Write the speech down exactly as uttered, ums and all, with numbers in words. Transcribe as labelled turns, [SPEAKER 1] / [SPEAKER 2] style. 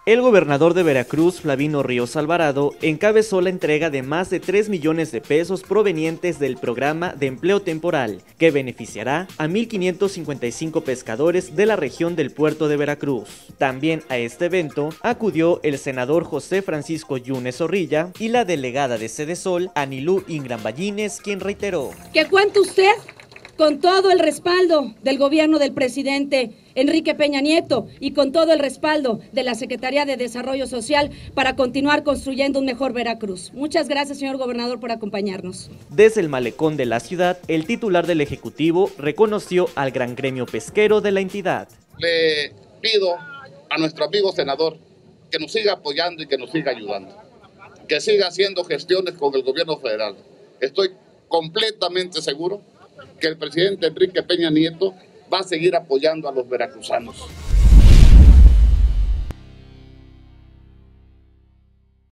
[SPEAKER 1] El gobernador de Veracruz, Flavino Ríos Alvarado, encabezó la entrega de más de tres millones de pesos provenientes del programa de empleo temporal, que beneficiará a mil quinientos cincuenta y cinco pescadores de la región del puerto de Veracruz. También a este evento acudió el senador José Francisco Yunes Zorrilla y la delegada de Sedesol, Anilú Ingram Ballines, quien reiteró
[SPEAKER 2] que cuenta usted con todo el respaldo del gobierno del presidente Enrique Peña Nieto y con todo el respaldo de la Secretaría de Desarrollo Social para continuar construyendo un mejor Veracruz. Muchas gracias, señor gobernador, por acompañarnos.
[SPEAKER 1] Desde el malecón de la ciudad, el titular del Ejecutivo reconoció al gran gremio pesquero de la entidad.
[SPEAKER 3] Le pido a nuestro amigo senador que nos siga apoyando y que nos siga ayudando, que siga haciendo gestiones con el gobierno federal. Estoy completamente seguro que el presidente Enrique Peña Nieto va a seguir apoyando a los veracruzanos.